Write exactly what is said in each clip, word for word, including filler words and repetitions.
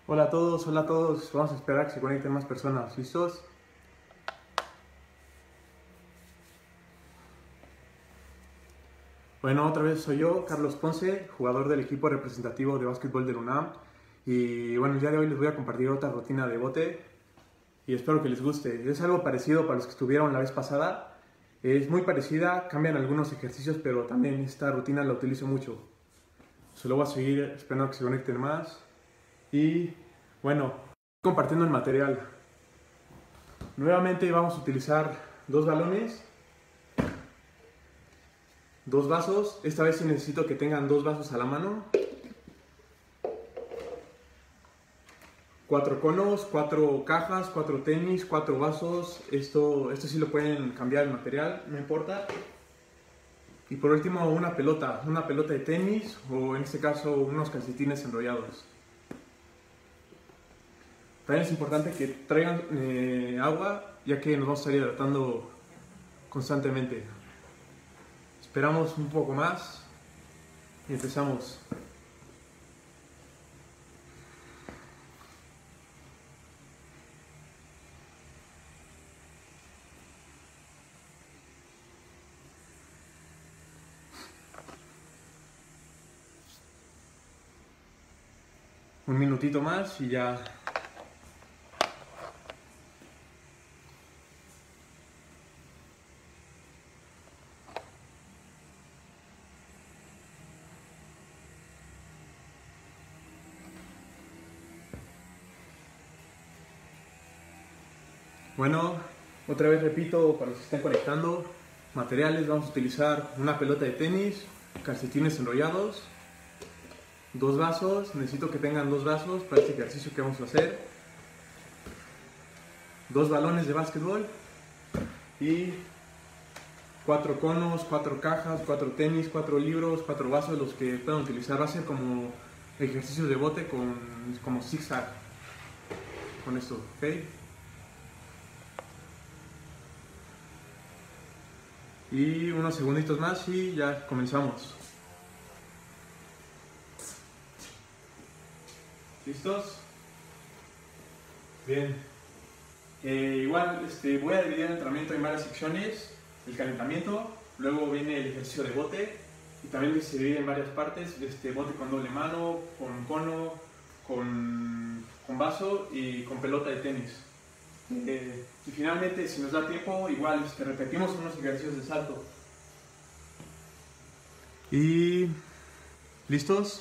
Hola a todos, hola a todos. Vamos a esperar a que se conecten más personas. ¿Listos? Bueno, otra vez soy yo, Carlos Ponce, jugador del equipo representativo de básquetbol del UNAM. Y bueno, el día de hoy les voy a compartir otra rutina de bote y espero que les guste. Es algo parecido para los que estuvieron la vez pasada. Es muy parecida, cambian algunos ejercicios, pero también esta rutina la utilizo mucho. Solo voy a seguir esperando que se conecten más. Y bueno, compartiendo el material. Nuevamente vamos a utilizar dos balones, dos vasos. Esta vez sí necesito que tengan dos vasos a la mano. Cuatro conos, cuatro cajas, cuatro tenis, cuatro vasos. Esto, esto sí lo pueden cambiar el material, no importa. Y por último una pelota, una pelota de tenis o en este caso unos calcetines enrollados. También es importante que traigan eh, agua, ya que nos vamos a estar hidratando constantemente. Esperamos un poco más y empezamos. Un minutito más y ya. Bueno, otra vez repito para los que están conectando, materiales: vamos a utilizar una pelota de tenis, calcetines enrollados, dos vasos, necesito que tengan dos vasos para este ejercicio que vamos a hacer, dos balones de básquetbol y cuatro conos, cuatro cajas, cuatro tenis, cuatro libros, cuatro vasos, los que puedan utilizar. Va a ser como ejercicios de bote con, como zigzag, con esto, ¿ok? Y unos segunditos más y ya comenzamos. ¿Listos? Bien. Eh, igual este, voy a dividir el entrenamiento en varias secciones. El calentamiento, luego viene el ejercicio de bote y también se divide en varias partes. Este, bote con doble mano, con cono, con, con vaso y con pelota de tenis. Eh, y finalmente, si nos da tiempo, igual este, repetimos unos ejercicios de salto. ¿Y listos?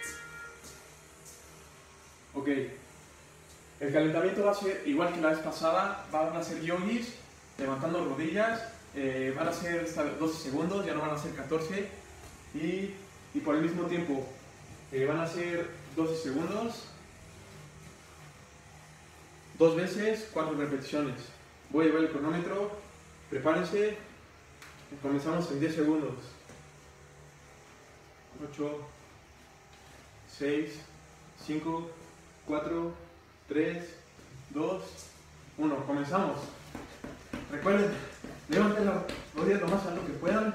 Ok. El calentamiento va a ser igual que la vez pasada. Van a ser yogis, levantando rodillas. Eh, van a ser doce segundos, ya no van a ser catorce. Y, y por el mismo tiempo, eh, van a ser doce segundos. Dos veces, cuatro repeticiones. Voy a llevar el cronómetro. Prepárense. Comenzamos en diez segundos. ocho, seis, cinco, cuatro, tres, dos, uno. Comenzamos. Recuerden, levanten las rodillas lo más alto que puedan.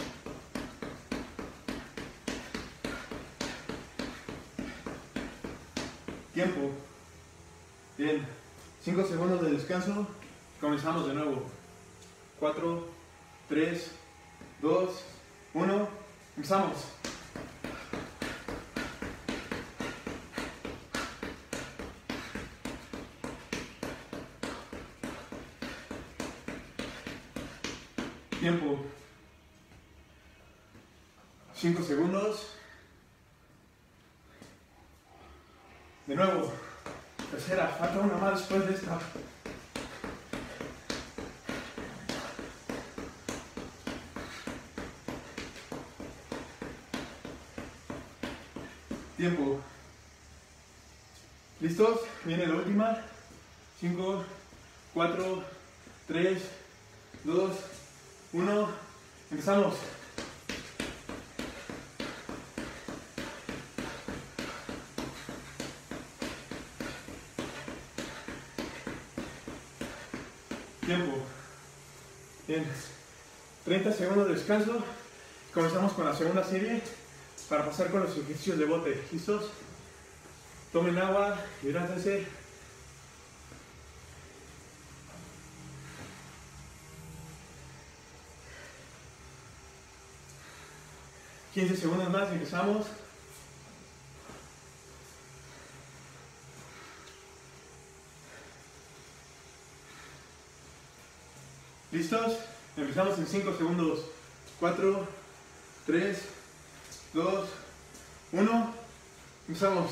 Tiempo. Bien. cinco segundos de descanso. Comenzamos de nuevo. cuatro, tres, dos, uno. Empezamos. Tiempo. cinco segundos. De nuevo. Tercera. Falta una más después de esta. Tiempo. ¿Listos? Viene la última. cinco, cuatro, tres, dos, uno. Empezamos. Tiempo. Bien. treinta segundos de descanso. Comenzamos con la segunda serie para pasar con los ejercicios de bote. ¿Listos? Tomen agua, hidrátense. quince segundos más y empezamos. ¿Listos? Empezamos en cinco segundos. cuatro, tres, dos, uno. Empezamos.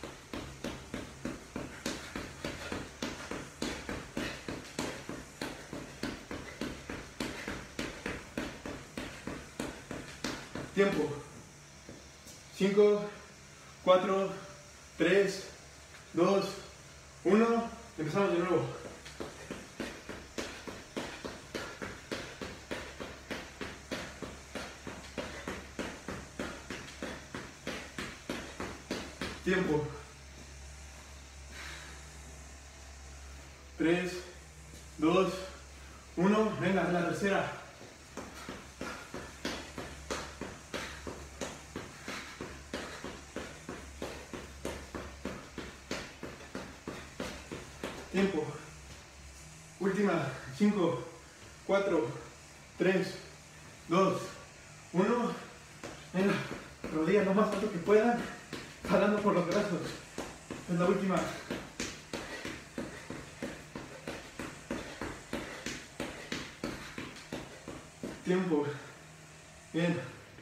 Tiempo. cinco, cuatro, tres, dos, uno. Empezamos de nuevo. Tiempo. tres, dos, uno. Venga, la tercera. Tiempo. Última. cinco, cuatro, tres, dos, uno. Venga, rodillas lo más alto que puedan, jalando por los brazos. Es la última. Tiempo. Bien.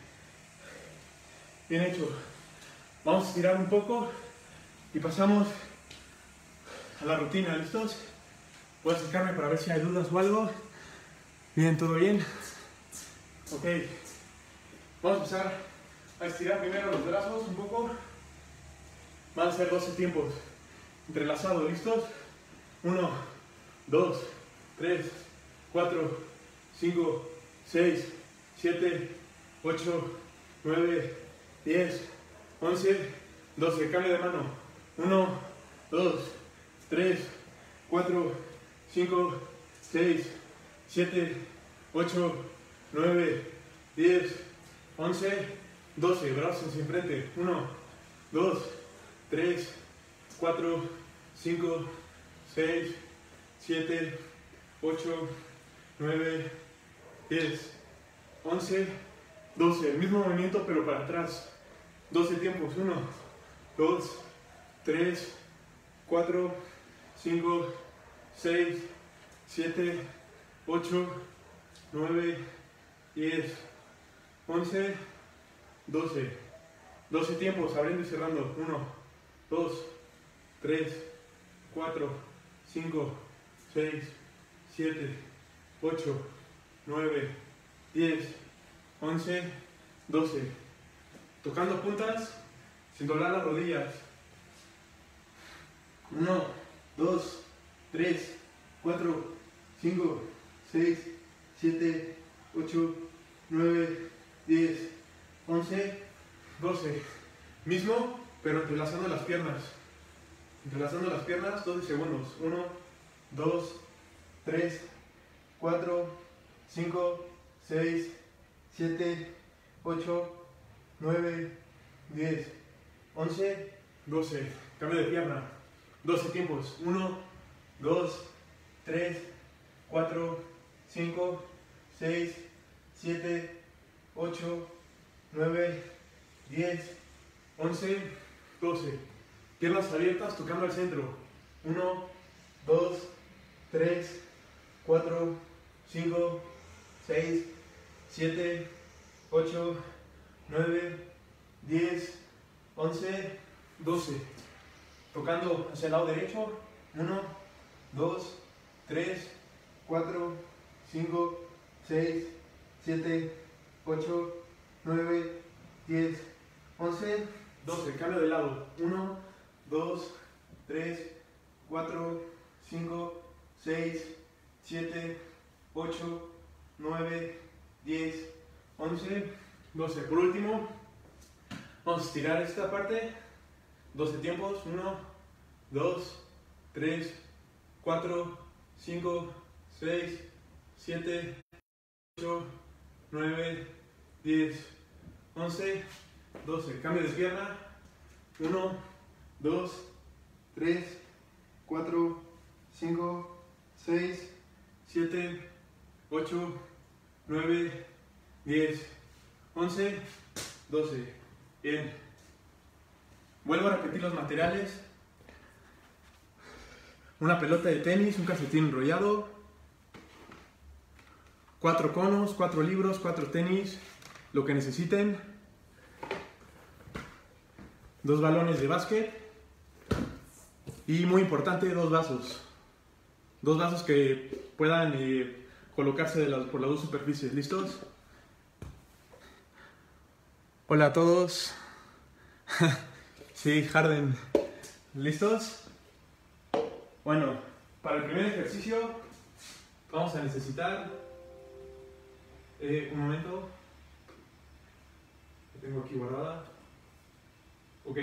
Bien hecho. Vamos a estirar un poco y pasamos a la rutina. ¿Listos? Voy a acercarme para ver si hay dudas o algo. Bien, ¿todo bien? Ok. Vamos a empezar a estirar primero los brazos un poco. Van a ser doce tiempos entrelazados. ¿Listos? uno, dos, tres, cuatro, cinco, seis, siete, ocho, nueve, diez, once, doce. Cambio de mano. uno, dos, tres, cuatro, cinco, seis, siete, ocho, nueve, diez, once, doce. Brazos hacia enfrente. uno, dos, tres, cuatro, cinco, seis, siete, ocho, nueve, diez, once, doce. El mismo movimiento pero para atrás. doce tiempos. uno, dos, tres, cuatro, cinco, seis, siete, ocho, nueve, diez, once, doce. doce tiempos, abriendo y cerrando. uno, dos, tres, cuatro, cinco, seis, siete, ocho, nueve, diez, once, doce. Tocando puntas sin doblar las rodillas. uno, dos, tres, cuatro, cinco, seis, siete, ocho, nueve, diez, once, doce. Mismo, pero entrelazando las piernas. Entrelazando las piernas, doce segundos. uno, dos, tres, cuatro, cinco, seis, siete, ocho, nueve, diez, once, doce. Cambio de pierna. doce tiempos. uno, dos, tres, cuatro, cinco, seis, siete, ocho, nueve, diez, once, doce. Piernas abiertas tocando al centro. uno, dos, tres, cuatro, cinco, seis, siete, ocho, nueve, diez, once, doce. Tocando hacia el lado derecho. uno, dos, tres, cuatro, cinco, seis, siete, ocho, nueve, diez, once, doce. Cambio de lado. uno, dos, tres, cuatro, cinco, seis, siete, ocho, nueve, diez, once, doce. Por último, vamos a estirar esta parte. doce tiempos. uno, dos, tres, cuatro, cinco, seis, siete, ocho, nueve, diez, once, doce. Cambio de pierna. uno, dos, tres, cuatro, cinco, seis, siete, ocho, nueve, diez, once, doce. Bien. Vuelvo a repetir los materiales. Una pelota de tenis, un calcetín enrollado, cuatro conos, cuatro libros, cuatro tenis, lo que necesiten, dos balones de básquet y, muy importante, dos vasos. Dos vasos que puedan eh, colocarse de las, por las dos superficies. ¿Listos? Hola a todos. Sí, Harden. ¿Listos? Bueno, para el primer ejercicio vamos a necesitar eh, un momento, que tengo aquí guardada. Ok,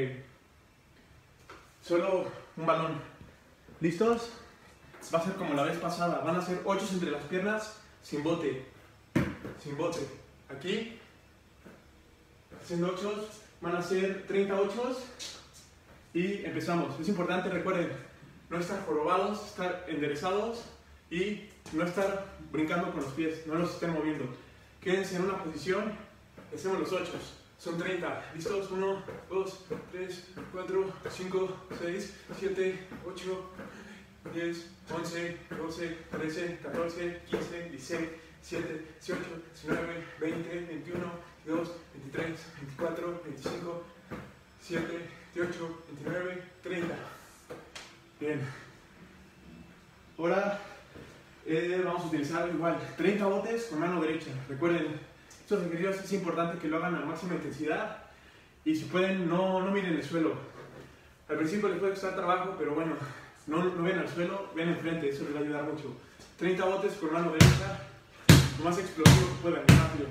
solo un balón. ¿Listos? Va a ser como la vez pasada, van a ser ocho entre las piernas sin bote, sin bote. Aquí, haciendo ocho, van a ser treinta ochos y empezamos. Es importante, recuerden, no estar jorobados, estar enderezados y no estar brincando con los pies, no los estén moviendo. Quédense en una posición, hacemos los ocho, son treinta. ¿Listos? uno, dos, tres, cuatro, cinco, seis, siete, ocho, diez, once, doce, trece, catorce, quince, dieciséis, diecisiete, dieciocho, diecinueve, veinte, veintiuno, veintidós, veintitrés, veinticuatro, veinticinco, veintisiete, veintiocho, veintinueve, treinta. Bien, ahora eh, vamos a utilizar igual treinta botes con mano derecha. Recuerden, estos ejercicios es importante que lo hagan a máxima intensidad y si pueden no, no miren el suelo. Al principio les puede costar trabajo, pero bueno, no, no ven al suelo, ven enfrente, eso les va a ayudar mucho. treinta botes con mano derecha, lo más explosivo que puedan, rápido.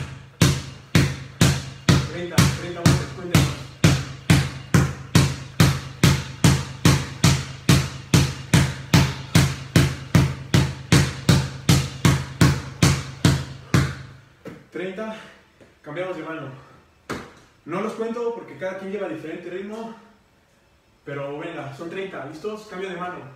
treinta, treinta botes, cuéntenos. treinta, cambiamos de mano. No los cuento porque cada quien lleva diferente ritmo, pero venga, son treinta, ¿listos? Cambio de mano.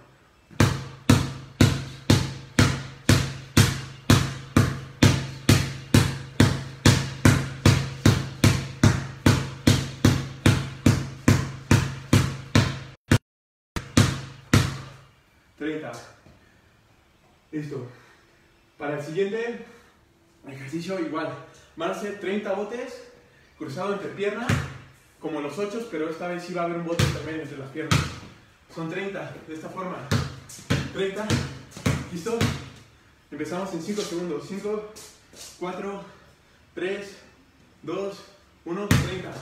treinta. Listo. Para el siguiente ejercicio igual, van a ser treinta botes cruzado entre piernas, como los ocho, pero esta vez sí va a haber un bote intermedio entre las piernas. Son treinta, de esta forma. treinta, ¿listo? Empezamos en cinco segundos. cinco, cuatro, tres, dos, uno, treinta.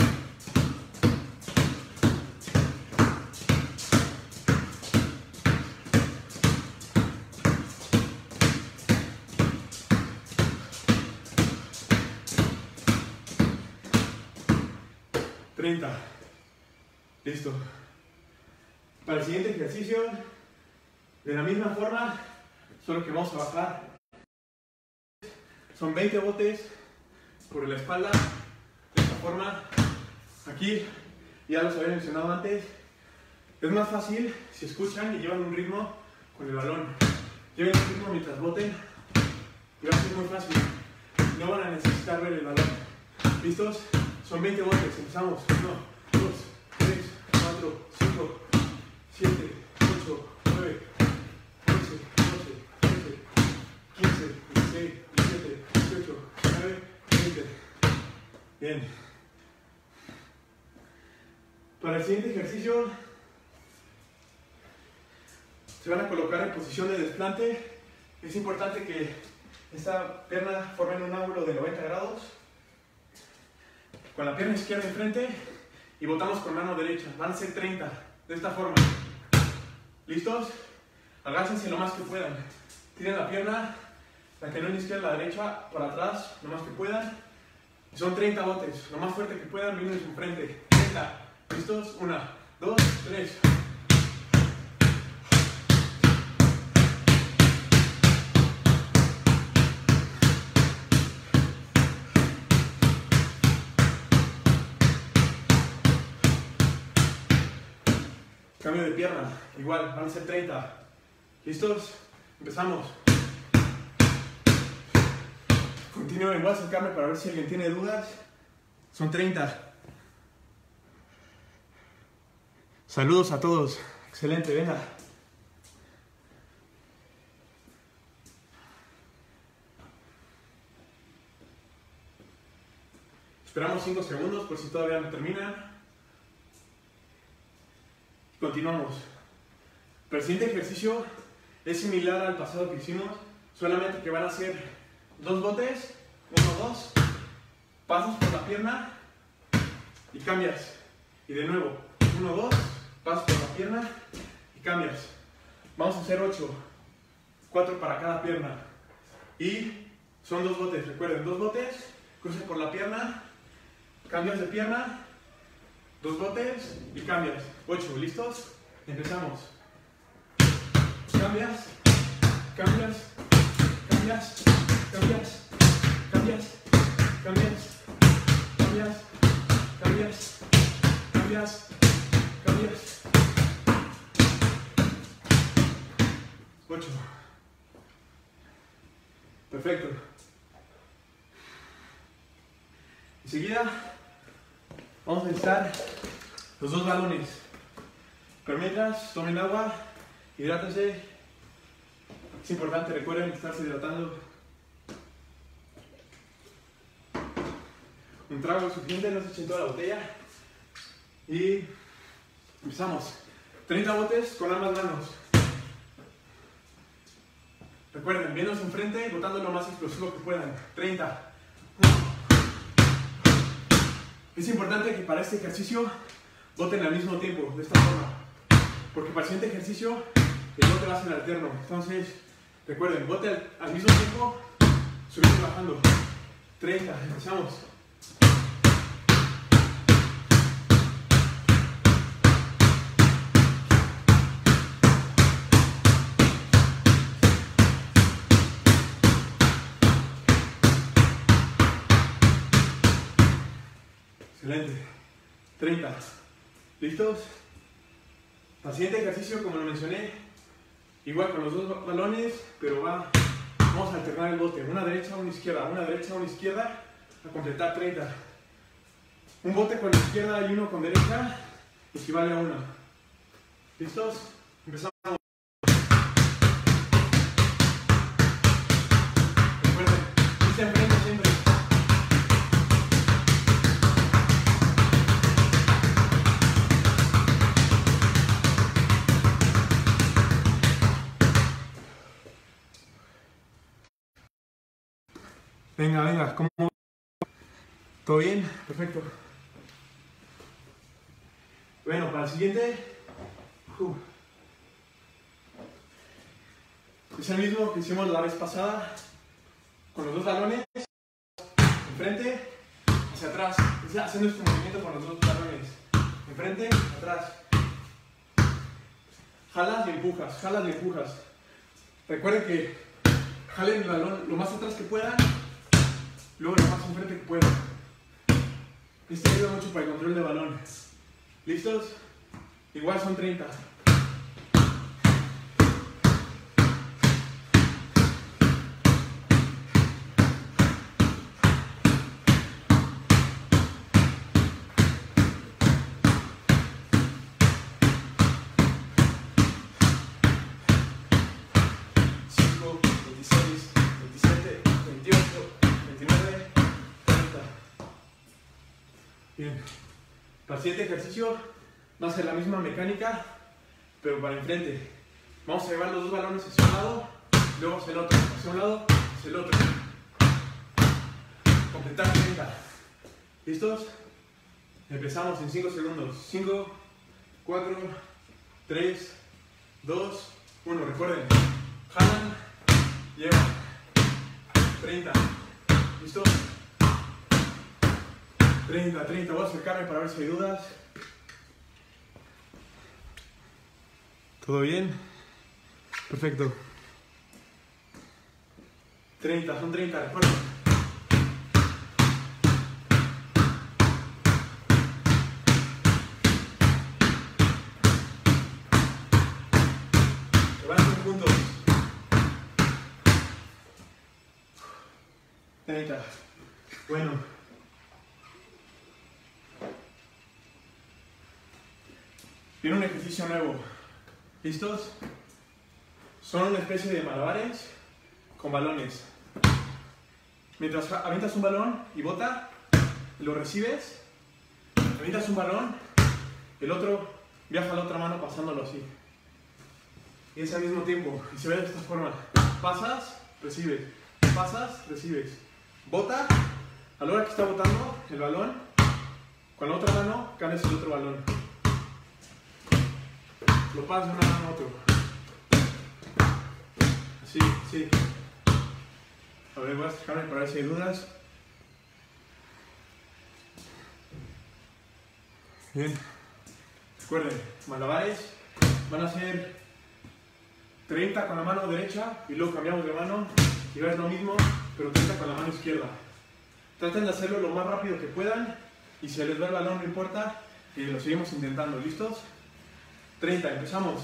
treinta. Listo. Para el siguiente ejercicio, de la misma forma, solo que vamos a bajar. Son veinte botes por la espalda, de esta forma. Aquí, ya los había mencionado antes, es más fácil si escuchan y llevan un ritmo con el balón. Lleven un ritmo mientras boten y va a ser muy fácil. No van a necesitar ver el balón. ¿Listos? Son veinte botes, empezamos. uno, dos, tres, cuatro, cinco, siete, ocho, nueve, once, doce, trece, quince, dieciséis, diecisiete, dieciocho, diecinueve, veinte. Bien. Para el siguiente ejercicio, se van a colocar en posición de desplante. Es importante que esta pierna forme un ángulo de noventa grados. Con la pierna izquierda enfrente y botamos con mano derecha. Van a ser treinta, de esta forma. ¿Listos? Agáchense lo más que puedan. Tiren la pierna, la que no es la izquierda, la derecha, para atrás, lo más que puedan. Son treinta botes, lo más fuerte que puedan, vienen enfrente. treinta. ¿Listos? Una, dos, tres. cambio de pierna, igual, van a ser treinta. ¿Listos? Empezamos. Continúen, voy a acercarme para ver si alguien tiene dudas. Son treinta. Saludos a todos. Excelente, venga. Esperamos cinco segundos por si todavía no terminan. Continuamos. El siguiente ejercicio es similar al pasado que hicimos, solamente que van a ser dos botes, uno, dos, pasas por la pierna y cambias. Y de nuevo, uno, dos, pasas por la pierna y cambias. Vamos a hacer ocho, cuatro para cada pierna. Y son dos botes, recuerden, dos botes, cruzas por la pierna, cambias de pierna, dos botes y cambias. ocho, ¿listos? Empezamos. Cambias, cambias, cambias, cambias, cambias, cambias, cambias, cambias, cambias, cambias. ocho. Perfecto. Enseguida vamos a necesitar los dos balones. Pero mientras, tomen agua, hidrátense. Es importante, recuerden estarse hidratando. Un trago es suficiente, no se echen toda la botella. Y empezamos. treinta botes con ambas manos. Recuerden, vienos enfrente y botando lo más explosivo que puedan. treinta. Es importante que para este ejercicio boten al mismo tiempo, de esta forma. Porque para el siguiente ejercicio el bote va a ser alterno. Entonces, recuerden, bote al, al mismo tiempo, subiendo y bajando. treinta, empezamos. Excelente. treinta. ¿Listos? Al siguiente ejercicio, como lo mencioné, igual con los dos balones, pero va, vamos a alternar el bote. Una derecha, una izquierda, una derecha, una izquierda, a completar treinta. Un bote con la izquierda y uno con derecha equivale a una. ¿Listos? Empezamos. Recuerden, vista enfrente siempre. Venga, venga, ¿cómo? ¿Todo bien? Perfecto. Bueno, para el siguiente, uh, es el mismo que hicimos la vez pasada, con los dos balones, enfrente, hacia atrás, haciendo este movimiento con los dos balones, enfrente, atrás. Jalas y empujas, jalas y empujas. Recuerden que jalen el balón lo más atrás que puedan, luego lo más enfrente que puedan. Esto ayuda mucho para el control de balón. ¿Listos? Igual son treinta. Bien, para el siguiente ejercicio va a ser la misma mecánica, pero para enfrente. Vamos a llevar los dos balones hacia un lado, luego hacia el otro, hacia un lado, hacia el otro. Completar treinta. ¿Listos? Empezamos en cinco segundos. cinco, cuatro, tres, dos, uno. Recuerden, jalan, llevan. treinta. ¿Listo? treinta, treinta. Voy a acercarme para ver si hay dudas. ¿Todo bien? Perfecto. treinta, son treinta, recuerden. juntos. treinta. Bueno. Viene un ejercicio nuevo. ¿Listos? Son una especie de malabares con balones. Mientras avientas un balón y bota, lo recibes, avientas un balón, el otro viaja a la otra mano pasándolo así. Y es al mismo tiempo, y se ve de esta forma. Pasas, recibes, pasas, recibes. Bota, a la hora que está botando el balón, con la otra mano cambias el otro balón. Lo pasas de una mano a otro. Así, sí. A ver, voy a acercarme para ver si hay dudas. Bien. Recuerden, malabares van a ser treinta con la mano derecha y luego cambiamos de mano y ves lo mismo, pero treinta con la mano izquierda. Traten de hacerlo lo más rápido que puedan y si se les va el balón no importa y lo seguimos intentando. ¿Listos? treinta, empezamos.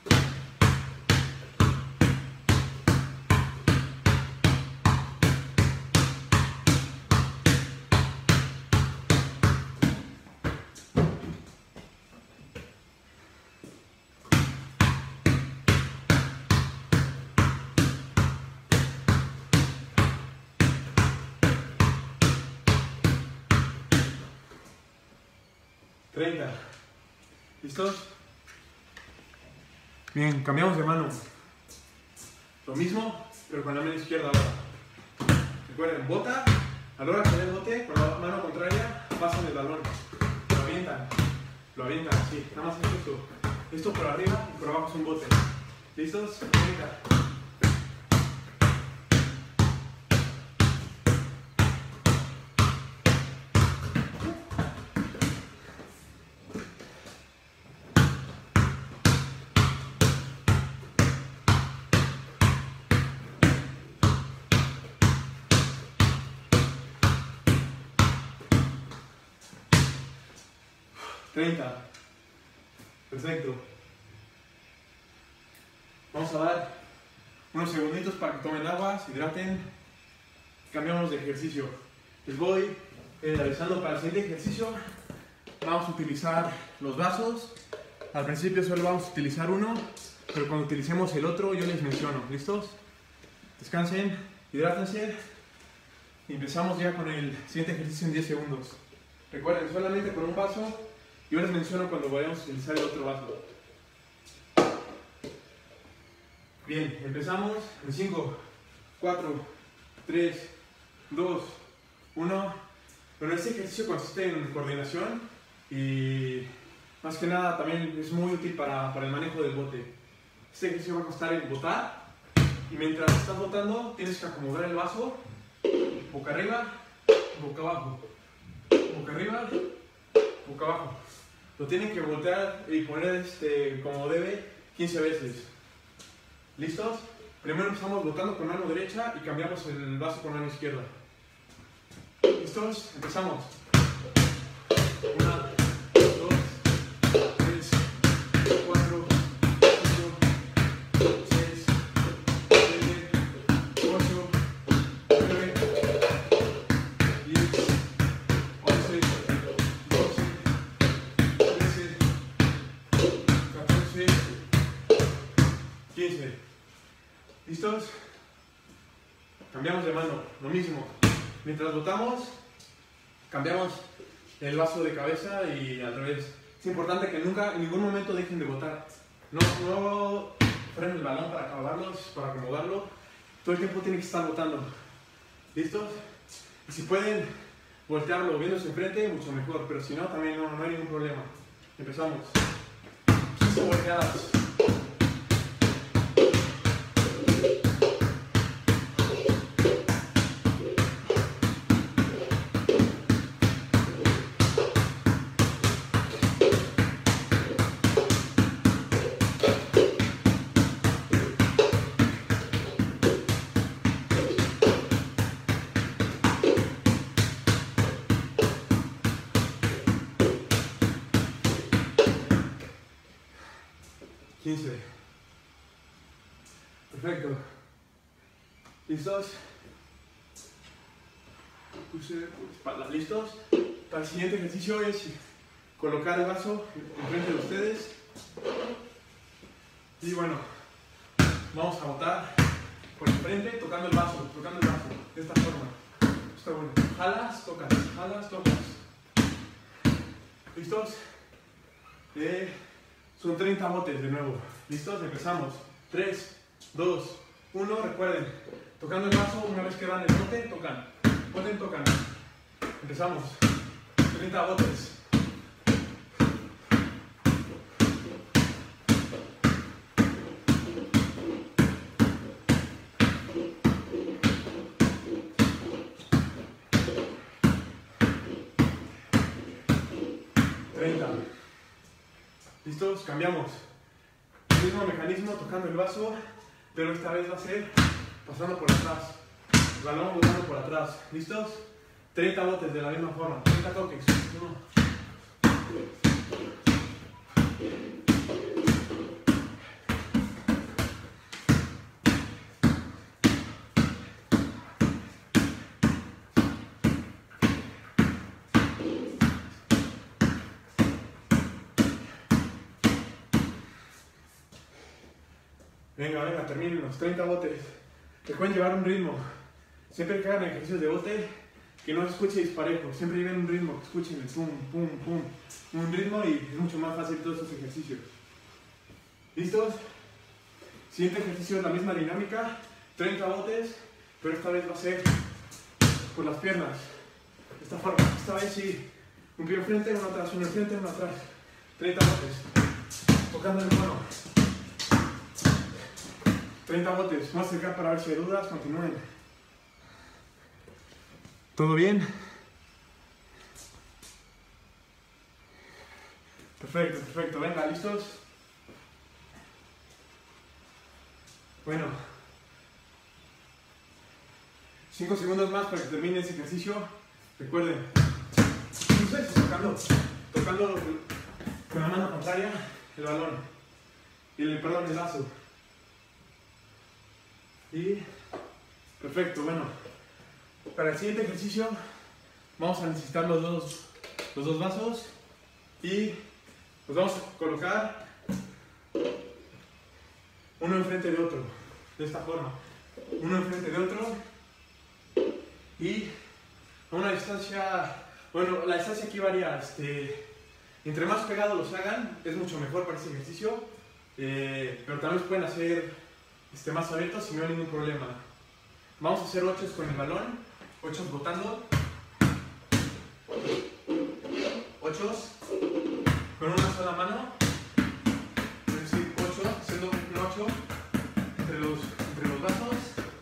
treinta. ¿Listos? Bien, cambiamos de mano. Lo mismo, pero con la mano izquierda ahora. Recuerden, bota, a la hora que el bote, con la mano contraria, pasan el balón. Lo avientan, lo avientan, así. Nada más es esto. Esto por arriba y por abajo es un bote. ¿Listos? treinta. treinta. Perfecto. Vamos a dar unos segunditos para que tomen agua, se hidraten. Cambiamos de ejercicio. Les voy eh, avisando para el siguiente ejercicio. Vamos a utilizar los vasos. Al principio solo vamos a utilizar uno, pero cuando utilicemos el otro yo les menciono. ¿Listos? Descansen, hidrátense. Y empezamos ya con el siguiente ejercicio en diez segundos. Recuerden, solamente con un vaso. Yo les menciono cuando vayamos a utilizar el otro vaso. Bien, empezamos en cinco, cuatro, tres, dos, uno. Bueno, este ejercicio consiste en coordinación y más que nada también es muy útil para, para el manejo del bote. Este ejercicio va a constar en botar y mientras estás botando tienes que acomodar el vaso boca arriba, boca abajo, boca arriba, boca abajo. Lo tienen que voltear y poner este, como debe quince veces. ¿Listos? Primero empezamos botando con mano derecha y cambiamos el vaso con mano izquierda. ¿Listos? Empezamos. Una, dos, tres, cuatro, cinco, seis, siete, ocho, nueve, diez, once, doce, trece, catorce, quince. ¿Listos? Cambiamos de mano, lo mismo. Mientras botamos, cambiamos el vaso de cabeza y al revés. Es importante que nunca, en ningún momento dejen de botar. No, no frenen el balón para acabarlo, para acomodarlo. Todo el tiempo tienen que estar botando. ¿Listos? Y si pueden voltearlo viéndose enfrente, mucho mejor. Pero si no, también no, no hay ningún problema. Empezamos. quince volteadas. quince. Perfecto. ¿Listos? Puse espaldas. ¿Listos? Para el siguiente ejercicio es colocar el vaso enfrente de ustedes. Y bueno, vamos a botar por enfrente, tocando el vaso, tocando el vaso, de esta forma. Está bueno. Jalas, tocas, jalas, tocas. ¿Listos? Eh, son treinta botes de nuevo. ¿Listos? Empezamos. tres, dos, uno. Recuerden, tocando el vaso, una vez que dan el bote, tocan. Boten, tocan. Empezamos. treinta botes. treinta. ¿Listos? Cambiamos. El mismo mecanismo, tocando el vaso, pero esta vez va a ser pasando por atrás. El balón botando por atrás. ¿Listos? treinta botes de la misma forma. treinta toques. uno. Venga, venga, terminen los treinta botes. Recuerden llevar un ritmo. Siempre que hagan ejercicios de bote, que no se escuche disparejo. Siempre lleven un ritmo, que escuchen el pum, pum, pum. Un ritmo y es mucho más fácil todos estos ejercicios. ¿Listos? Siguiente ejercicio es la misma dinámica. treinta botes, pero esta vez va a ser por las piernas. De esta forma. Esta vez sí. Un pie enfrente, uno atrás, uno enfrente, uno atrás. treinta botes. Tocando el mono. treinta botes. Vamos a acercar para ver si hay dudas. Continúen. ¿Todo bien? Perfecto, perfecto. Venga, ¿listos? Bueno. cinco segundos más para que termine ese ejercicio. Recuerden. Ustedes tocando, tocando con la mano contraria el balón. Y el, perdón, el vaso. Y perfecto, bueno, para el siguiente ejercicio vamos a necesitar los dos, los dos vasos y los vamos a colocar uno enfrente de otro, de esta forma, uno enfrente de otro y a una distancia, bueno, la distancia aquí varía, este, entre más pegados los hagan es mucho mejor para este ejercicio, eh, pero también se pueden hacer Este, más abiertos y no hay ningún problema. Vamos a hacer ochos con el balón, ochos botando, ochos con una sola mano, es decir, ocho, haciendo un ocho entre los, entre los brazos.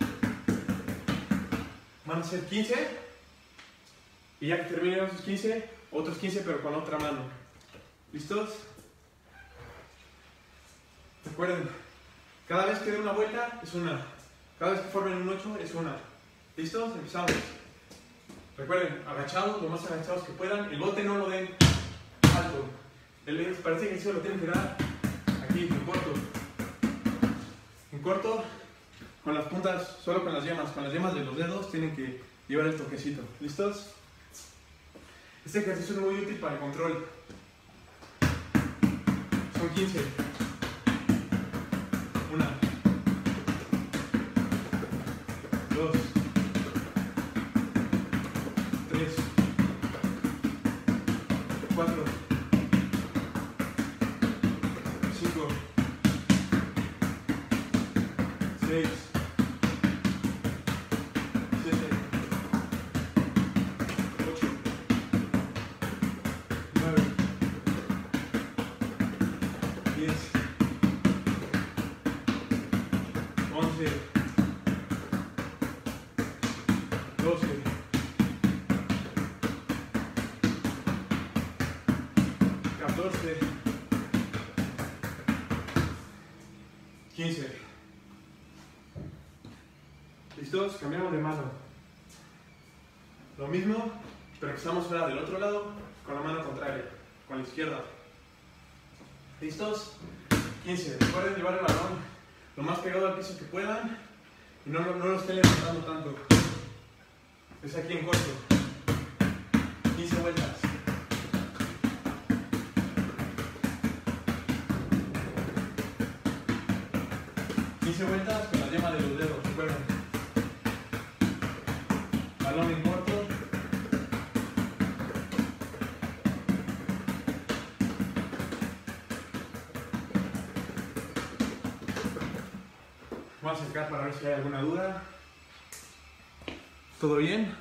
Van a ser quince y ya que terminen esos quince, otros quince pero con otra mano. ¿Listos? Recuerden, cada vez que dé una vuelta es una. Cada vez que formen un ocho es una. ¿Listos? Empezamos. Recuerden, agachados, lo más agachados que puedan. El bote no lo den alto. El, para este ejercicio lo tienen que dar aquí, en corto. En corto, con las puntas, solo con las yemas. Con las yemas de los dedos tienen que llevar el toquecito. ¿Listos? Este ejercicio es muy útil para el control. Son quince. Una, dos, tres, cuatro, cinco, seis, siete, ocho, nueve, diez, once, doce, catorce, quince. ¿Listos? Cambiamos de mano. Lo mismo, pero empezamos ahora del otro lado con la mano contraria, con la izquierda. ¿Listos? quince. Recuerden llevar el balón lo más pegado al piso que puedan y no, no, no lo estén levantando tanto. Es aquí en corto. quince vueltas. quince vueltas con la yema de los dedos, recuerden. Balón en corto. Vamos a acercar para ver si hay alguna duda. ¿Todo bien?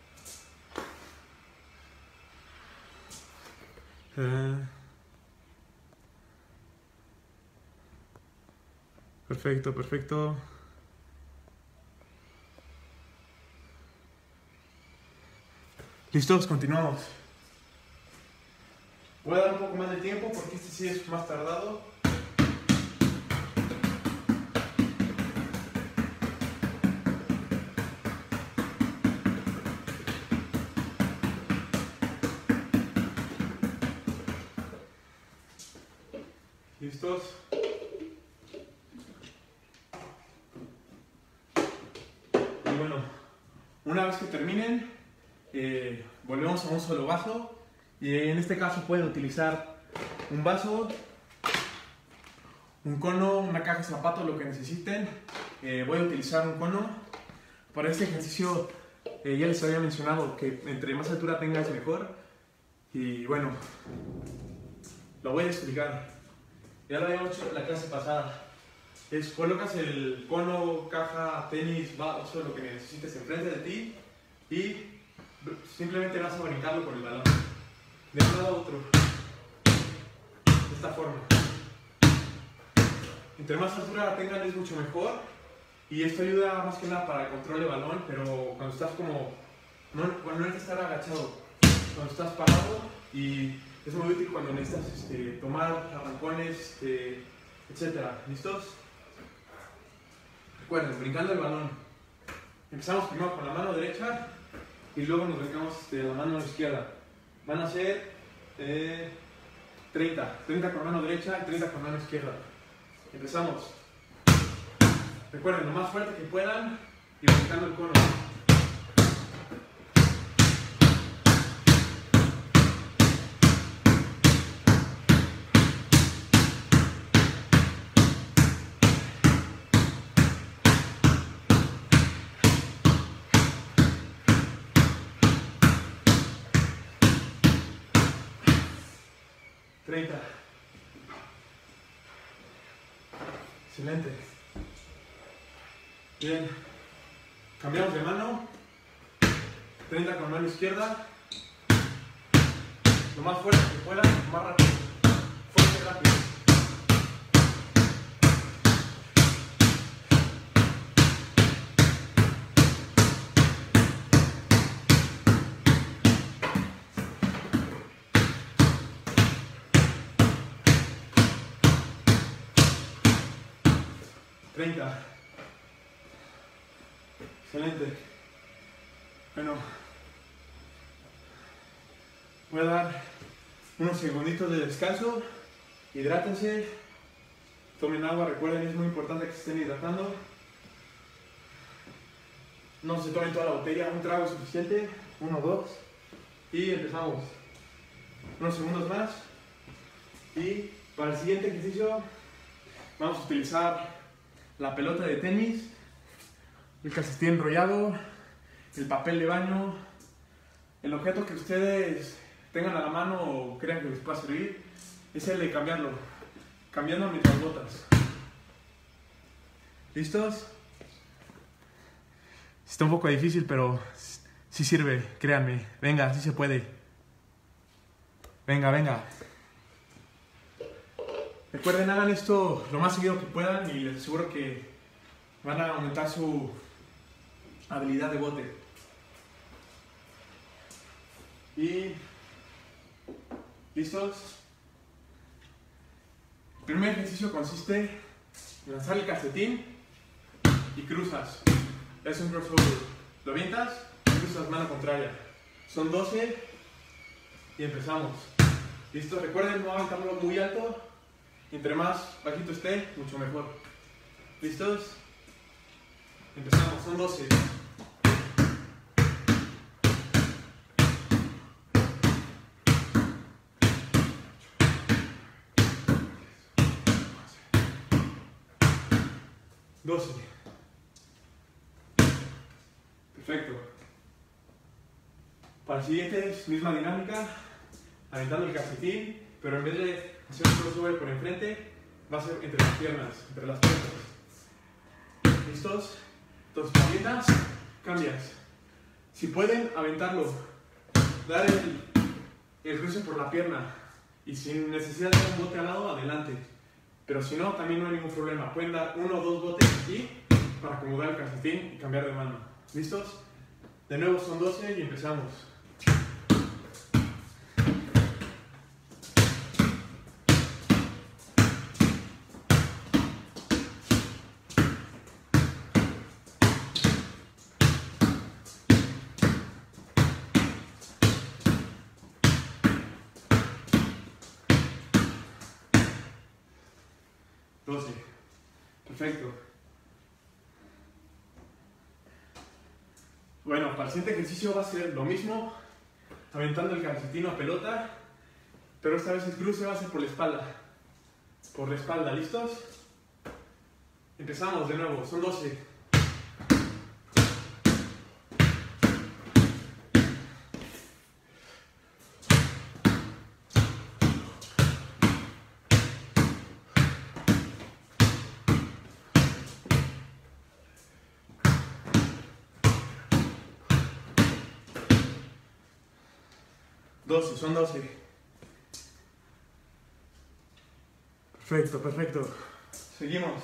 Uh, perfecto, perfecto. ¿Listos? Continuamos. Voy a dar un poco más de tiempo porque este sí es más tardado. ¿Listos? Y bueno, una vez que terminen, eh, volvemos a un solo vaso. Y en este caso pueden utilizar un vaso, un cono, una caja de zapatos, lo que necesiten. Eh, voy a utilizar un cono. Para este ejercicio eh, ya les había mencionado que entre más altura tengas mejor. Y bueno, lo voy a explicar. Ya lo habíamos hecho en la clase pasada. Es, colocas el cono, caja, tenis, vaso, lo que necesites enfrente de ti y simplemente vas a brincarlo con el balón. De un lado a otro. De esta forma. Entre más altura tengan es mucho mejor. Y esto ayuda más que nada para el control de balón, pero cuando estás como... No, cuando no hay que estar agachado. Cuando estás parado y... es muy útil cuando necesitas este, tomar arrancones, este, etcétera. ¿Listos? Recuerden, brincando el balón. Empezamos primero con la mano derecha y luego nos brincamos este, la mano izquierda. Van a ser eh, treinta. treinta con mano derecha y treinta con mano izquierda. Empezamos. Recuerden, lo más fuerte que puedan y brincando el cono. treinta. Excelente. Bien. Cambiamos de mano. treinta con mano izquierda. Lo más fuerte que pueda, más rápido. Fuerte, rápido. treinta. Excelente. Bueno, voy a dar unos segunditos de descanso. Hidrátense. Tomen agua, recuerden, es muy importante que se estén hidratando. No se tomen toda la botella, un trago es suficiente. Uno, dos. Y empezamos. Unos segundos más. Y para el siguiente ejercicio vamos a utilizar la pelota de tenis, el calcetín enrollado, el papel de baño, el objeto que ustedes tengan a la mano o crean que les pueda servir, es el de cambiarlo, cambiando mientras botas. ¿Listos? Está un poco difícil, pero sí sirve, créanme. Venga, sí se puede. Venga, venga. Recuerden, hagan esto lo más seguido que puedan y les aseguro que van a aumentar su habilidad de bote. Y... ¿listos? El primer ejercicio consiste en lanzar el calcetín y cruzas. Es un crossover. Lo avientas y cruzas mano contraria. Son doce y empezamos. ¿Listos? Recuerden no aventarlo muy alto. Entre más bajito esté, mucho mejor. ¿Listos? Empezamos, son doce. doce. Perfecto. Para el siguiente es misma dinámica, aventando el calcetín, pero en vez de hacer un crossover por enfrente, va a ser entre las piernas, entre las piernas. ¿Listos? Entonces, te avientas, cambias. Si pueden, aventarlo, dar el, el cruce por la pierna y sin necesidad de dar un bote al lado, adelante. Pero si no, también no hay ningún problema. Pueden dar uno o dos botes aquí para acomodar el calcetín y cambiar de mano. ¿Listos? De nuevo son doce y empezamos. doce. Perfecto. Bueno, para el siguiente ejercicio va a ser lo mismo, aventando el calcetín a pelota, pero esta vez el cruce va a ser por la espalda. Por la espalda, ¿listos? Empezamos de nuevo, son doce. doce, son doce. Perfecto, perfecto. Seguimos.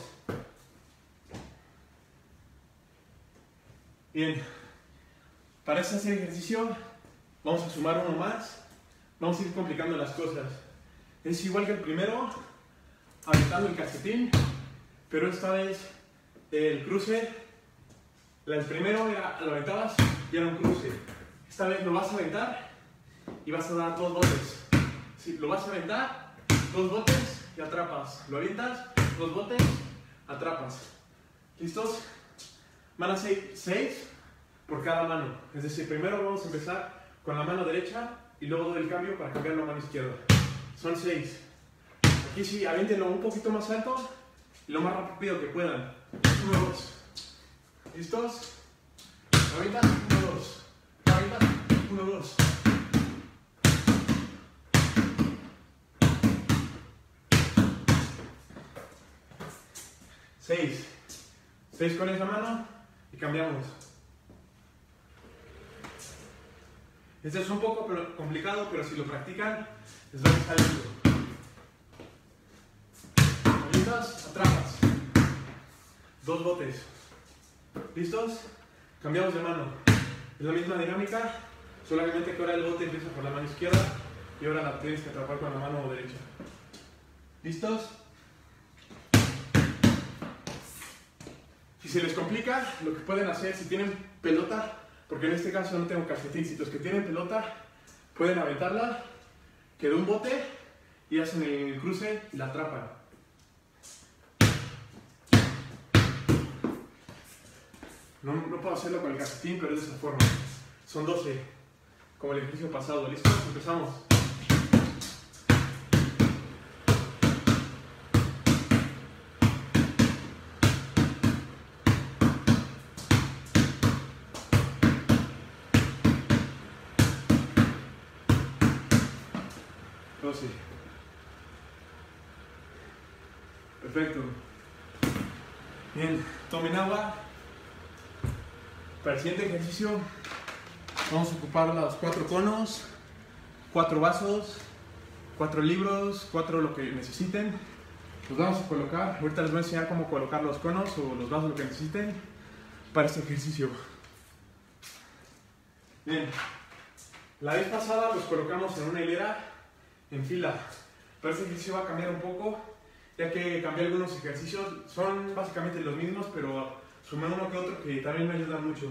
Bien. Para este hacer ejercicio, vamos a sumar uno más. Vamos a ir complicando las cosas. Es igual que el primero, aventando el calcetín, pero esta vez el cruce, el primero era, lo aventabas y era un cruce. Esta vez lo vas a aventar y vas a dar dos botes. Si lo vas a aventar, dos botes y atrapas. Lo avientas, dos botes, atrapas. ¿Listos? Van a ser seis por cada mano. Es decir, primero vamos a empezar con la mano derecha y luego doy el cambio para cambiar la mano izquierda. Son seis. Aquí sí, aviéntenlo un poquito más alto y lo más rápido que puedan. Uno, dos. ¿Listos? Lo avientas, uno, dos. Lo avientas, uno, dos. seis. seis con esa mano y cambiamos. Este es un poco complicado, pero si lo practican, les va a estar lindo. Avientas, atrapas. Dos botes. ¿Listos? Cambiamos de mano. Es la misma dinámica, solamente que ahora el bote empieza por la mano izquierda y ahora la tienes que atrapar con la mano derecha. ¿Listos? Si se les complica, lo que pueden hacer, si tienen pelota, porque en este caso no tengo calcetín, si los que tienen pelota pueden aventarla, que de un bote y hacen el cruce y la atrapan. No, no puedo hacerlo con el calcetín, pero es de esa forma. Son doce, como el ejercicio pasado. ¿Listos? Empezamos. doce. Perfecto. Bien, tomen agua. Para el siguiente ejercicio vamos a ocupar los cuatro conos, cuatro vasos, cuatro libros, cuatro lo que necesiten. Los vamos a colocar. Ahorita les voy a enseñar cómo colocar los conos o los vasos, lo que necesiten para este ejercicio. Bien, la vez pasada los colocamos en una hilera en fila, pero este ejercicio va a cambiar un poco, ya que cambié algunos ejercicios, son básicamente los mismos, pero sumé uno que otro que también me ayuda mucho.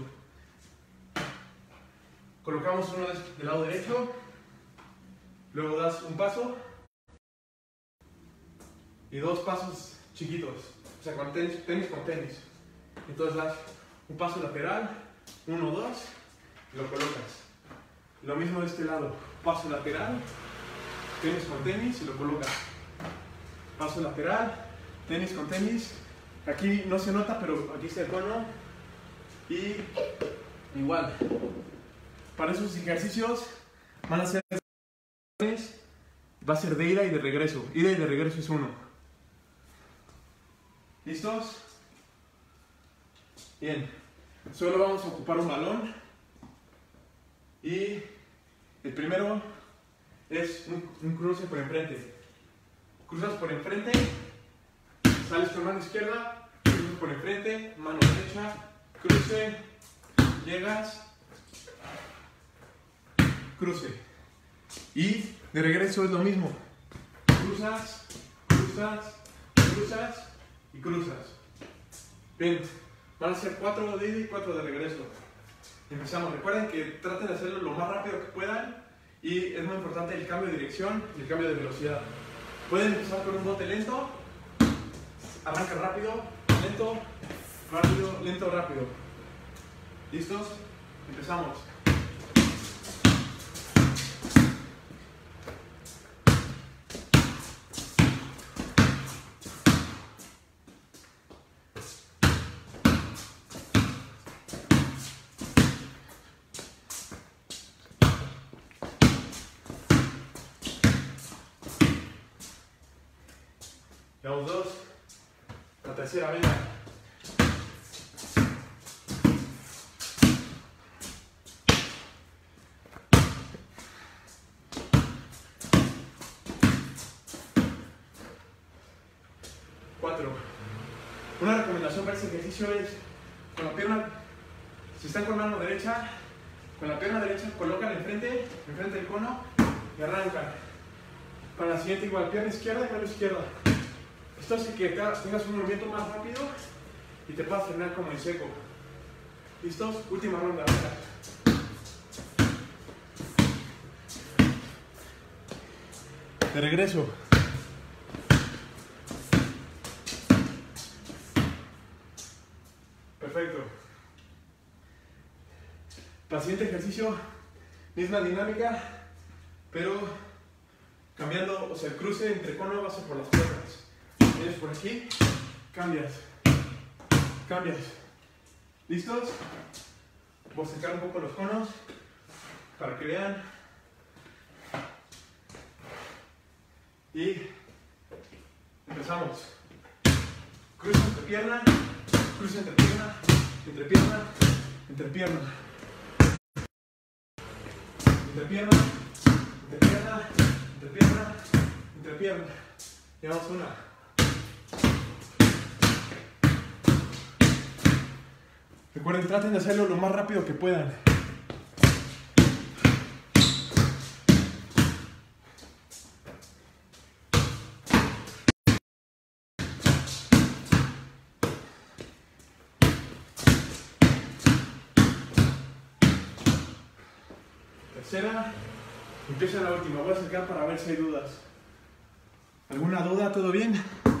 Colocamos uno del lado derecho, luego das un paso y dos pasos chiquitos. sea, con tenis, tenis con tenis. Entonces das un paso lateral, uno, dos, y lo colocas. Lo mismo de este lado, paso lateral, tenis con tenis y lo colocas. Paso lateral, tenis con tenis. Aquí no se nota, pero aquí está el cono. Y igual, para esos ejercicios van a ser, va a ser de ida y de regreso. Ida y de regreso es uno. ¿Listos? Bien, solo vamos a ocupar un balón. Y el primero es un, un cruce por enfrente. Cruzas por enfrente, sales con mano izquierda, cruzas por enfrente, mano derecha, cruce, llegas, cruce. Y de regreso es lo mismo. Cruzas, cruzas, cruzas y cruzas. Bien, van a ser cuatro de ida y cuatro de regreso. Empezamos. Recuerden que traten de hacerlo lo más rápido que puedan y es muy importante el cambio de dirección y el cambio de velocidad. Pueden empezar con un bote lento, arranca rápido, lento, rápido, lento, rápido. ¿Listos? Empezamos. Llevamos dos. La tercera, venga. Cuatro. Una recomendación para este ejercicio es con la pierna, si están con mano derecha, con la pierna derecha colocan enfrente, enfrente del cono y arrancan. Para la siguiente igual, pierna izquierda y mano izquierda. Esto hace que tengas un movimiento más rápido y te puedas frenar como en seco. ¿Listos? Última ronda, venga. De regreso. Perfecto. Para el siguiente ejercicio, misma dinámica, pero cambiando, o sea, el cruce entre cono va a ser por las piernas. Vienes por aquí, cambias, cambias. ¿Listos? Voy a secar un poco los conos para que vean. Y empezamos. Cruce entre pierna, cruce entre pierna, entre pierna, entre pierna. Entre pierna, entre pierna, entre pierna, entre pierna. Llevamos una. Recuerden, traten de hacerlo lo más rápido que puedan. Tercera, empieza la última. Voy a acercar para ver si hay dudas. ¿Alguna duda? ¿Todo bien?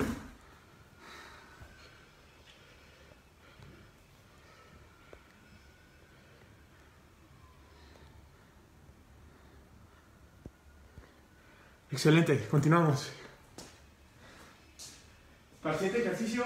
Excelente, continuamos. Para el siguiente ejercicio,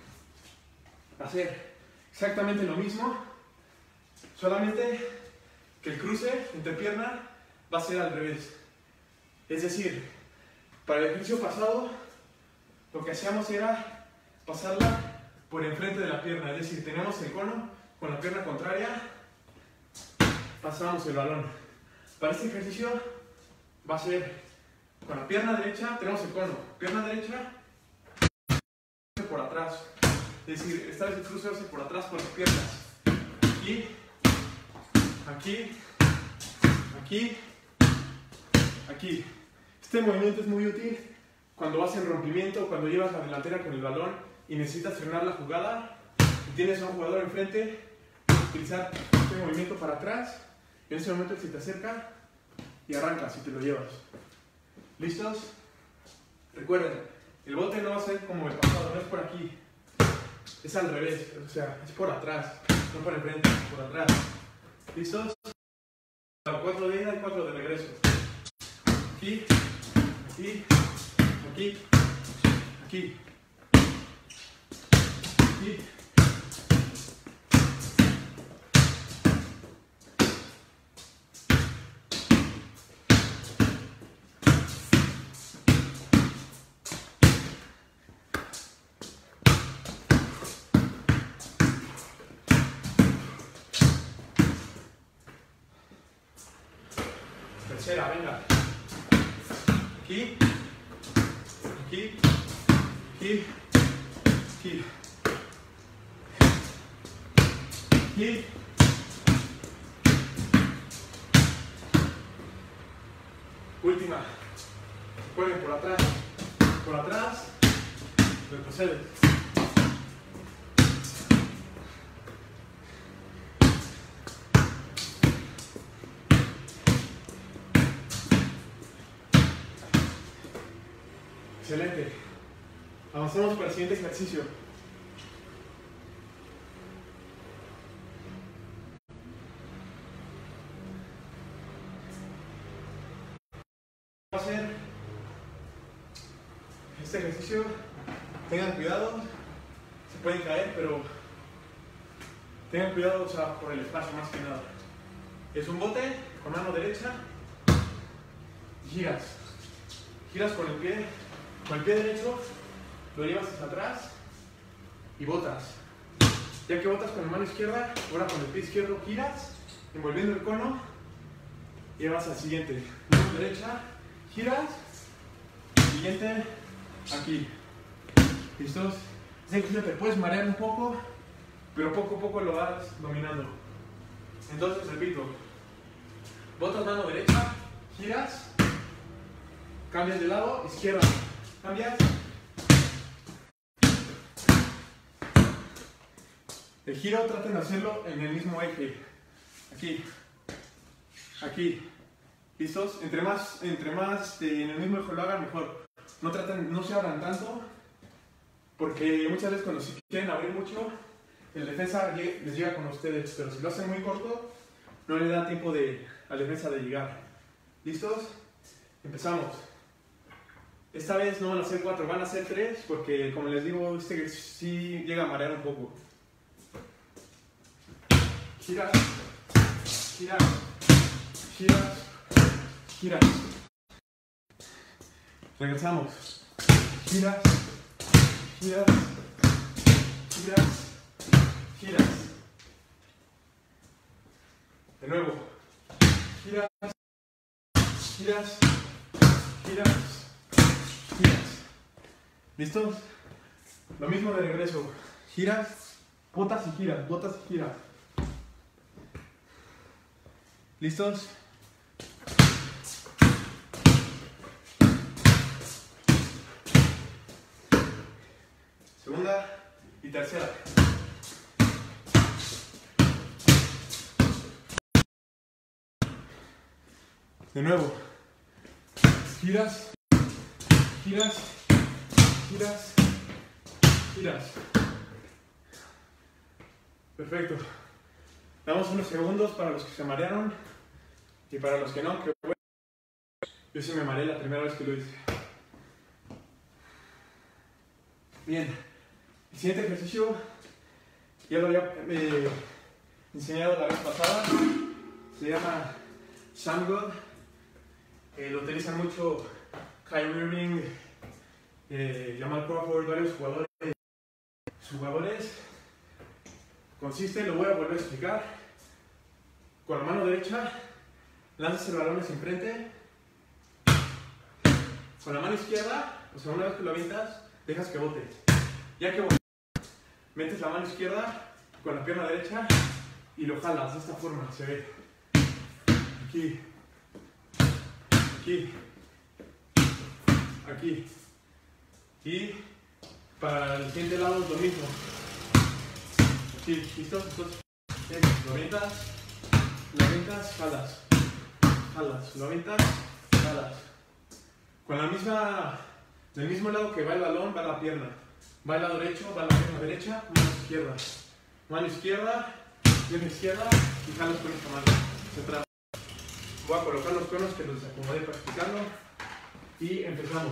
hacer exactamente lo mismo, solamente que el cruce entre pierna va a ser al revés. Es decir, para el ejercicio pasado, lo que hacíamos era pasarla por enfrente de la pierna. Es decir, tenemos el cono con la pierna contraria, pasamos el balón. Para este ejercicio va a ser con la pierna derecha, tenemos el cono, pierna derecha por atrás. Es decir, esta vez el cruce hace por atrás con las piernas. Aquí, aquí, aquí, aquí. Este movimiento es muy útil cuando vas en rompimiento, cuando llevas la delantera con el balón y necesitas frenar la jugada y tienes a un jugador enfrente, puedes utilizar este movimiento para atrás y en ese momento él se te acerca y arrancas y te lo llevas. ¿Listos? Recuerden, el bote no va a ser como el pasado, no es por aquí. es al revés, o sea, es por atrás, no por enfrente, es por atrás. ¿Listos? cuatro de ida y cuatro de regreso. Aquí, aquí, aquí, aquí, aquí. Tercera, venga. Aquí, aquí, aquí, aquí, aquí. Última. Recuerden, por atrás, por atrás, retrocedes. Excelente. Avanzamos para el siguiente ejercicio. Va a ser este ejercicio. Tengan cuidado, se pueden caer, pero tengan cuidado, o sea, por el espacio más que nada. Es un bote con mano derecha y giras. Giras con el pie. Con el pie derecho lo llevas hacia atrás y botas. Ya que botas con la mano izquierda, ahora con el pie izquierdo giras, envolviendo el cono y llevas al siguiente. Mano derecha, giras, siguiente, aquí. ¿Listos? Este ejercicio te puedes marear un poco, pero poco a poco lo vas dominando. Entonces, repito, botas mano derecha, giras, cambias de lado, izquierda. Cambias. El giro traten de hacerlo en el mismo eje. Aquí. Aquí. ¿Listos? Entre más, entre más eh, en el mismo eje lo hagan, mejor. No traten, no se abran tanto, porque muchas veces cuando se quieren abrir mucho, el defensa les llega con ustedes, pero si lo hacen muy corto, no le da tiempo de, al defensa de llegar. ¿Listos? Empezamos. Esta vez no van a ser cuatro, van a ser tres, porque como les digo, este sí llega a marear un poco. Giras, giras, giras, giras. Regresamos. Giras, giras, giras, giras. De nuevo. Giras, giras, giras. Giras. ¿Listos? Lo mismo de regreso. Giras, botas y giras, botas y giras. ¿Listos? Segunda y tercera. De nuevo. Giras. Giras, giras, giras. Perfecto. Damos unos segundos para los que se marearon y para los que no, que bueno, yo sí me mareé la primera vez que lo hice. Bien, el siguiente ejercicio ya lo había eh, enseñado la vez pasada. Se llama Sun God. Eh, lo utilizan mucho Kyrie Irving, eh, Jamal Crawford, varios jugadores. jugadores. Consiste, lo voy a volver a explicar. Con la mano derecha lanzas el balón hacia enfrente. Con la mano izquierda, o sea, una vez que lo avientas, dejas que bote. Ya que bote, metes la mano izquierda con la pierna derecha y lo jalas de esta forma, se ve. Aquí, aquí, aquí. Y para el siguiente lado es lo mismo. Aquí, ¿listo? Entonces, lo avientas, lo avientas, jalas, jalas, lo avientas, jalas. Con la misma, del mismo lado que va el balón, va la pierna. Va al lado derecho, va a la pierna derecha, mano izquierda. Mano izquierda, pierna izquierda y jalas con esta mano. Se trata. Voy a colocar los conos que los acomodé practicando y empezamos.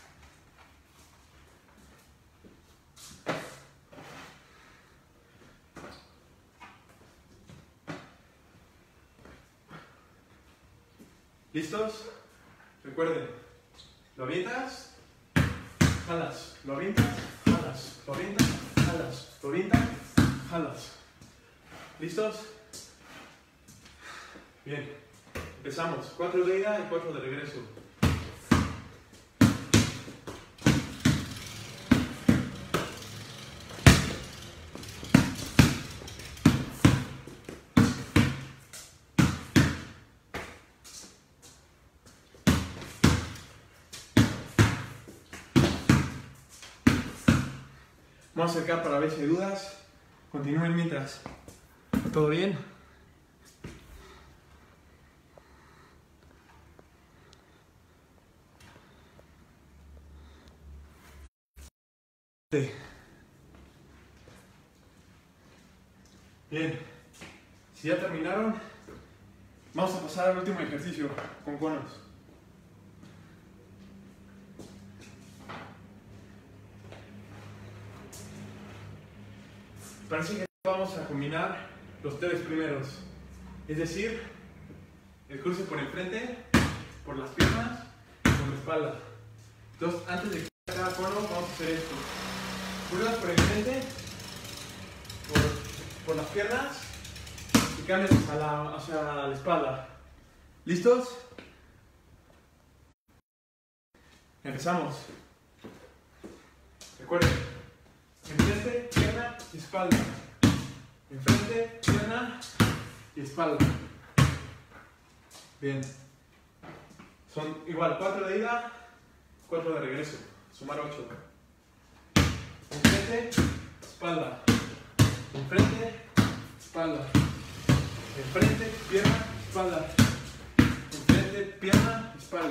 ¿Listos? Recuerden, lo avientas, jalas, lo avientas, jalas, lo avientas, jalas, lo avientas, jalas. ¿Listos? Bien, empezamos. Cuatro de ida y cuatro de regreso. Vamos a acercar para ver si hay dudas. Continúen mientras. ¿Todo bien? Sí. Bien. Si ya terminaron, vamos a pasar al último ejercicio con conos. Parece que vamos a combinar los tres primeros, es decir, el cruce por el frente, por las piernas y por la espalda. Entonces, antes de cada cono, vamos a hacer esto: curvas por el frente, por, por las piernas y cambias hacia la, hacia la espalda. ¿Listos? Empezamos. Recuerden, enfrente, pierna y espalda. Enfrente, pierna y espalda. Bien. Son igual, cuatro de ida, cuatro de regreso. Sumar ocho. Enfrente, espalda. Enfrente, espalda. Enfrente, pierna, espalda. Enfrente, pierna, espalda.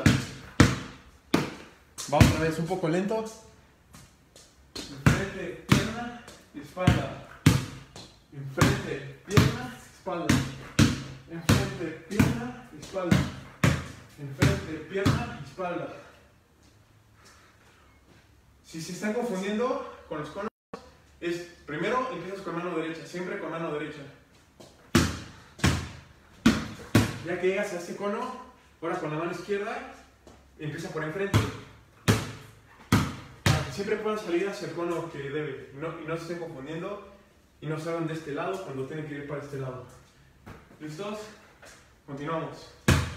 Vamos otra vez un poco lento. Enfrente, pierna y espalda. Enfrente, pierna, espalda. Enfrente, pierna, espalda. Enfrente, pierna, espalda. Si se están confundiendo con los conos, es primero empiezas con mano derecha, siempre con mano derecha. Ya que llegas a este cono, ahora con la mano izquierda, empieza por enfrente. Para que siempre puedan salir hacia el cono que debe, y no, y no se estén confundiendo. Y no salgan de este lado cuando tienen que ir para este lado. ¿Listos? Continuamos.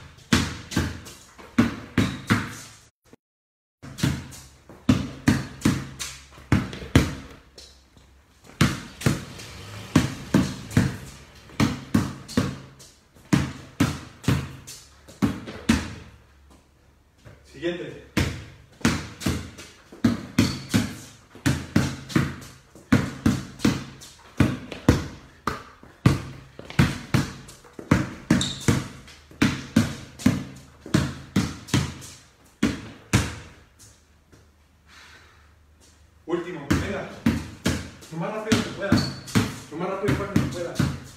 Siguiente. Último, venga. Lo más rápido que pueda. Lo más rápido que pueda.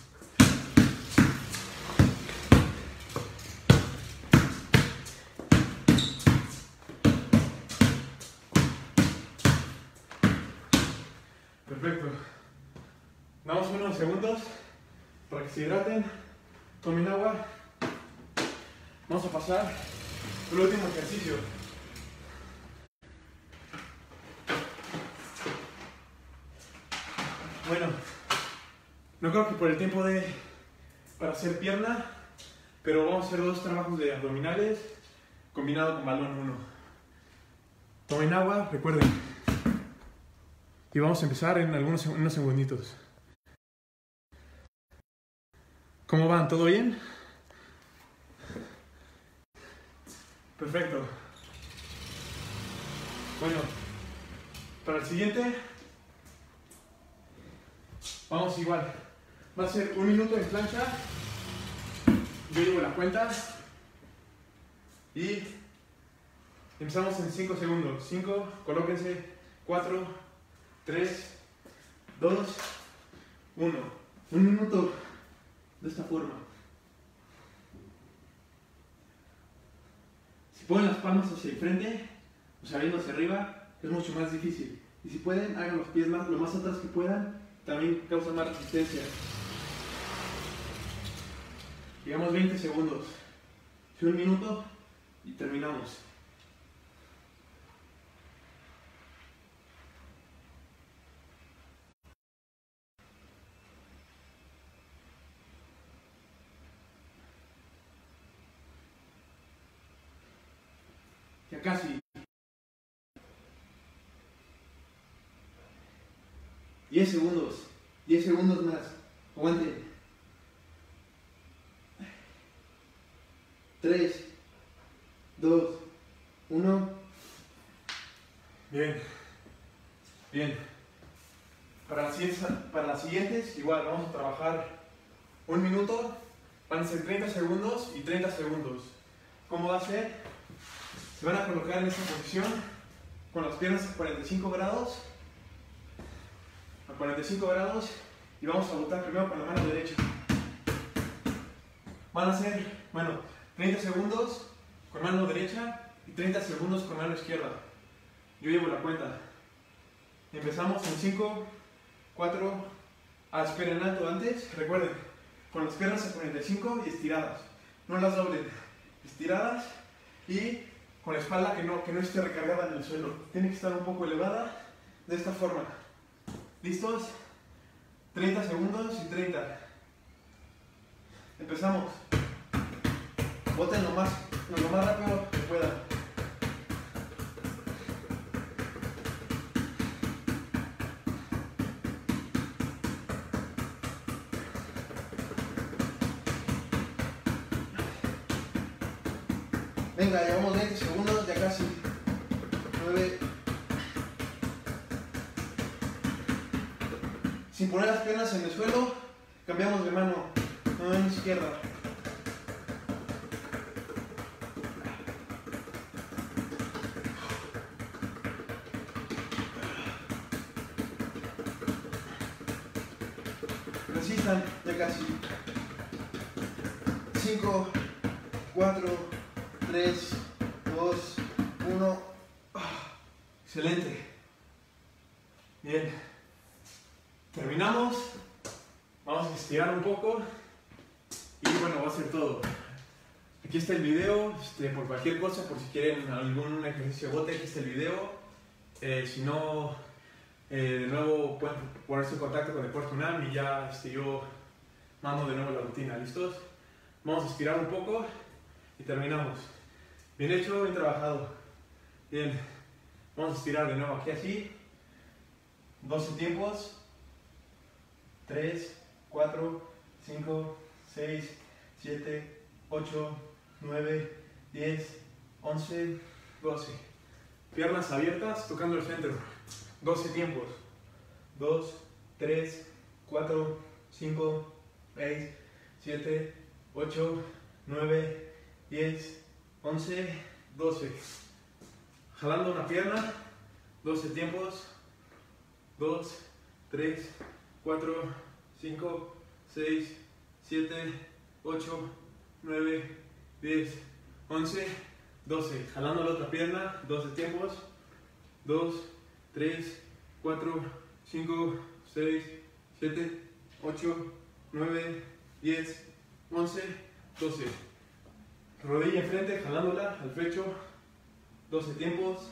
Perfecto. Damos unos segundos para que se hidraten. Tomen agua. Vamos a pasar al último ejercicio. Bueno, no creo que por el tiempo de para hacer pierna, pero vamos a hacer dos trabajos de abdominales combinado con balón uno. Tomen agua, recuerden. Y vamos a empezar en algunos unos segunditos. ¿Cómo van? ¿Todo bien? Perfecto. Bueno, para el siguiente vamos igual. Va a ser un minuto en plancha. Yo llevo la cuenta. Y empezamos en cinco segundos. cinco, colóquense. cuatro, tres, dos, uno. Un minuto de esta forma. Si ponen las palmas hacia el frente, o sea, viendo hacia arriba, es mucho más difícil. Y si pueden, hagan los pies más, lo más atrás que puedan, también causa más resistencia. Llevamos veinte segundos. Un minuto y terminamos. Ya casi. diez segundos. diez segundos más. Aguanten. tres, dos, uno. Bien. Bien. Para las, para las siguientes, igual vamos a trabajar un minuto. Van a ser treinta segundos y treinta segundos. ¿Cómo va a ser? Se van a colocar en esta posición con las piernas a cuarenta y cinco grados. A cuarenta y cinco grados. Y vamos a botar primero con la mano derecha. Van a ser, bueno, treinta segundos con mano derecha y treinta segundos con mano izquierda. Yo llevo la cuenta. Empezamos en cinco, cuatro, ah, esperen alto antes, recuerden, con las piernas a cuarenta y cinco y estiradas, no las doblen, estiradas y con la espalda que no, que no esté recargada en el suelo, tiene que estar un poco elevada, de esta forma. ¿Listos? treinta segundos y treinta. Empezamos. Boten lo más, lo más rápido que puedan. Venga, llevamos veinte segundos, ya casi. nueve. Sin poner las piernas en el suelo, cambiamos de mano, mano izquierda. Resistan, ya casi. cinco, cuatro, tres, dos, uno. Excelente. Bien. Terminamos. Vamos a estirar un poco. Y bueno, va a ser todo. Aquí está el video. Este, por cualquier cosa, por si quieren algún ejercicio de bote, aquí está el video. Eh, si no, eh, de nuevo pueden ponerse en contacto con Deporte UNAM y ya este, yo mando de nuevo la rutina. ¿Listos? Vamos a estirar un poco y terminamos. Bien hecho, bien trabajado. Bien. Vamos a estirar de nuevo aquí así. doce tiempos. tres, cuatro, cinco, seis, siete, ocho, nueve, diez, once, doce. Piernas abiertas tocando el centro. doce tiempos. dos, tres, cuatro, cinco, seis, siete, ocho, nueve, diez, once, doce. Jalando una pierna. doce tiempos. dos, tres, cuatro, cinco, seis, siete, ocho, nueve, diez, once, doce. Jalando la otra pierna. doce tiempos. dos, tres, cuatro, cinco, seis, siete, ocho, nueve, diez, once, doce. Rodilla enfrente, jalándola al pecho. doce tiempos.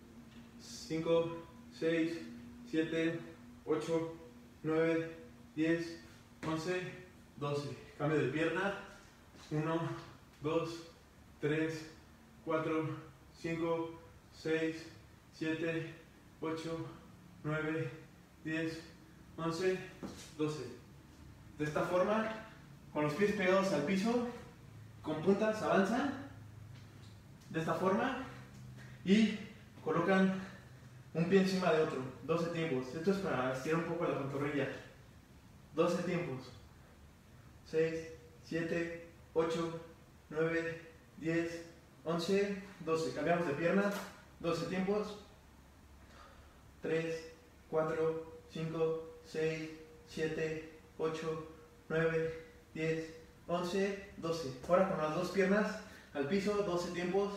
cinco, seis, siete, ocho, nueve, diez, once, doce. Cambio de pierna. uno, dos, tres, cuatro, cinco, seis, siete, ocho, nueve, diez, once, doce. De esta forma, con los pies pegados al piso, con puntas avanzan. De esta forma. Y colocan un pie encima de otro. doce tiempos. Esto es para estirar un poco la pantorrilla. doce tiempos. seis, siete, ocho, nueve, diez, once, doce. Cambiamos de pierna. doce tiempos. tres, cuatro, cinco, seis, siete, ocho, nueve, diez, once, doce. Ahora con las dos piernas al piso, doce tiempos.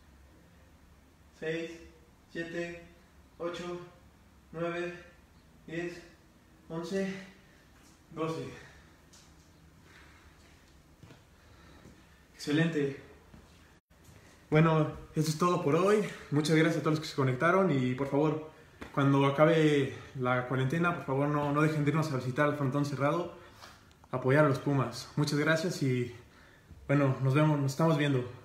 seis, siete, ocho, nueve, diez, once, doce. Excelente. Bueno, eso es todo por hoy. Muchas gracias a todos los que se conectaron y por favor, cuando acabe la cuarentena, por favor no, no dejen de irnos a visitar el frontón cerrado, apoyar a los Pumas. Muchas gracias y bueno, nos vemos, nos estamos viendo.